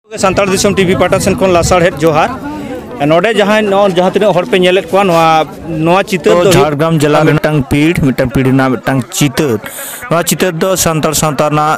सानताड़ दिसम TV पाटा सेन खन लासाड़हेद जोहार नोडे जहां तिना हर पे नेलेत कोआ नोआ चितर तो झारग्राम जिला मिटंग पीढ़ ना मिटंग चितर दो सानताड़ सावता ना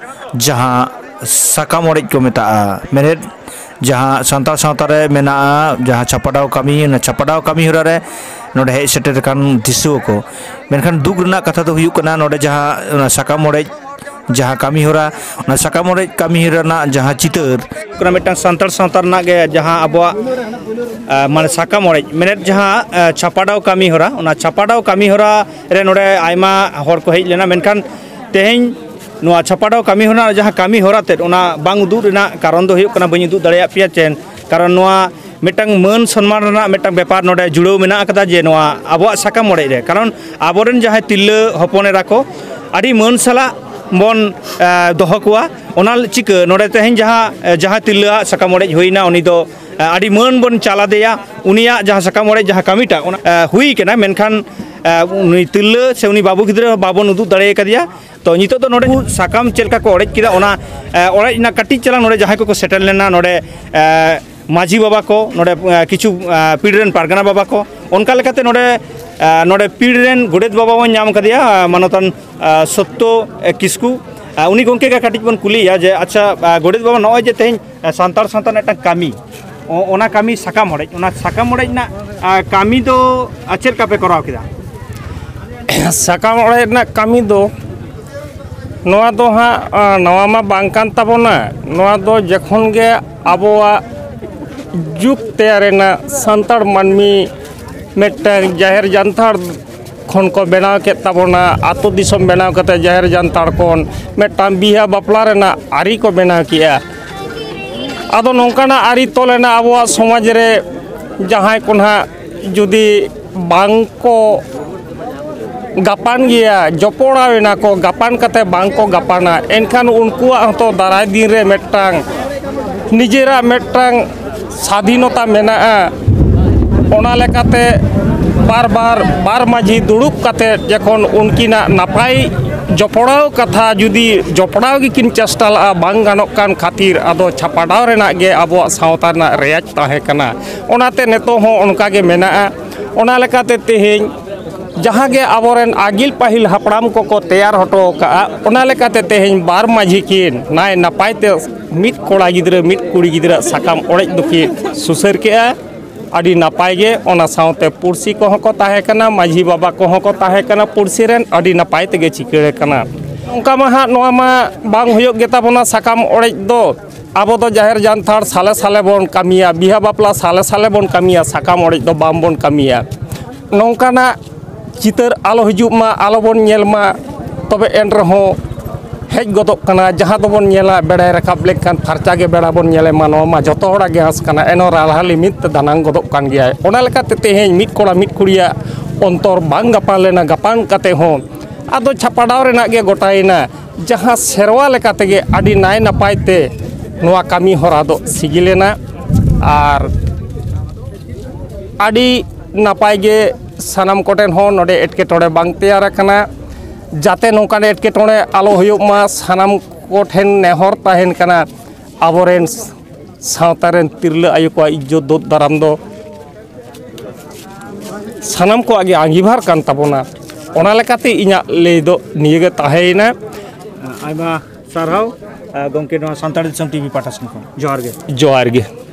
जहां साकाम ओरेज को मेता मेरेद जहां सानताड़ सावता रे मेना जहां छापाडाव कमी हरा रे नोडे हेज सेटेर कान दिसु को मेनखान दुग रना कथा दो हुयुक कना नोडे जहां साकाम ओरेज जहां कमी हरा साकाम ओरेज कमी हरा जहां चितर मिटंग सानताड़ सावता रना गे जहां अबवा माने साकाम ओरेज मेनेट जहां छापाडाव कमी हरा रे नोडे आयमा हर को हेज लेना मेनखान तेहेñ नोआ छापाडाव कमी हरा जहां कमी हरा ते ओना बांग उदुग रेना कारण दो हुयुक कना बनि उदुग दाड़ेया पिया चेन कारण नोआ मिटंग मान सम्मान रना मिटंग बेपार नोडे जुड़ाव मेना कदा जे नोआ आबवा साकाम ओरेज रे कारण आबोरेन जहां तिल्ला हपनेरा को आदि मान साला बन दोहो कोआ ओना चिका नोडे तेहेñ जहां तिल्ला साकाम ओरेज होइना उनी दो आदि मान बन चाला देया उनिया जहां साकाम ओरेज जहां कमीटा हुई केना मेनखान उनी तिल्ला से उनी बाबू गिद्रा बाबन उदुग दाड़े कदिया तो नितो तो नोडे साकाम चेलका को ओरेज किदा ओना ओरेज ना कटी चला नोडे जहां को सेटल लेना नोडे माझी बाबा को नोडे किछु पीढ़रेन पारगाना बाबा को उनका लेकाते नोडे पीढ़रेन गोडेत बाबा बन नाम कदिया मानतन सत्तो किस्कू उनी गोंके का काटिज बन कुलिया जे अच्छा गोडेत बाबा नय जे तेहेñ सानताड़ सावता नेटा कामी ओना कामी साकाम ओरेज ना कामी दो चेल का पे कराव किदा साकाम ओरेज ना कामी दो नोआ दो हाँ नवा मा बांग कान ताबोना नोआ दो जखन गे आबोआ जुग तेयारेना सानताड़ मानमी मिटंग जाहेर जानताड़ खन को बनाव के ताबोना आतो दिसम बनाव कते जाहेर जानताड़ कोन मिटंग बिहा बापला रेना आरी को बनाव किया आदो नोंकाना आरी तोलेना आबोआ समाज रे जहां कोना जुदी बांग को गापान गया जपड़ावेना को गापान कते बांग को गापाना एनखान उनकुआ तो दाराय दिन रे मिटंग निजेरा मिटंग स्वाधीनता मेना ओना लेकाते बार माझी दुड़ुब कते जखन उनकिना नापाय जपड़ाव कथा जुदी जपड़ाव गिकिन चेष्टा ला बांग गानोक कान खातिर आदो छापाडाव रेना गे आबो सावता ना रेयाज ताहे कना ओनाते नेतो हो उनका गे मेना ओना लेकाते तेहेñ जहां गे आबोरेन आगिल पाहिल हापड़ाम को तैयार हटो का ओना लेकाते तेहेñ बार माझी किन नाय नापायते मिट कोड़ा गिद्रा मिट कुड़ी गिद्रा साकाम ओरेज दुकी सुसर के आदि नापाय गे ओना सावते पुरसी को हो को ताहे कना माझी बाबा को हो को ताहे कना पुरसी रेन आदि नापाय तेगे चिकड़े कना उनका मा हा नोआ मा बांग हुयोग गेता बोना साकाम ओरेज दो आबो दो जाहेर जानताड़ साले साले बोन कामिया बिहा बापला साले साले बोन कामिया साकाम ओरेज दो बाम बोन कामिया नोंकाना चितर आलो हिजुग मा आलो बोन नेल मा तबे एन रहो हेज गदोक कना जहां दो बोन नेला बेड़ाय राकाब लेखान फारचा गे बेड़ा बोन नेले मानो मा जतो होड़ा गे हास कना एनो रालहा लिमिट दानांग गदोक कान गया ओना लेकाते तेहेñ मिट कोड़ा मिट कुड़िया अंतर बांग गापान लेना गापान काते हो आदो छापाडाव रेना गे गोटायना जहां सेरवा लेकाते गे आदि नाय नापायते नोआ कामी हरा दो सिगिलेना आर आदि नापाय गे सानाम कोटेन हो नोडे एटकेटोड़े बांग तैयार कना जाते नोंकान एटकेटोड़े आलो हुयुग मा सानाम कोठेन नेहर ताहेन कना आबोरेन सावतारेन तिरला आयु को इज्जत दो दाराम दो सानाम को आगे आंगिभार कान ताबोना ओना लेकाते इña लई दो नियेगे ताहेना आयमा सारहाव गोंके नोआ सानताड़ दिसम टीवी पाटा सेन खन जोहार गे